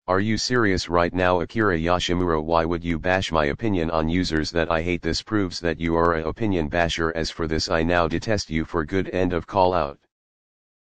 Are you serious right now, Akira Yoshimura? Why would you bash my opinion on users that I hate? This proves that you are a opinion basher. As for this, I now detest you for good. End of call out.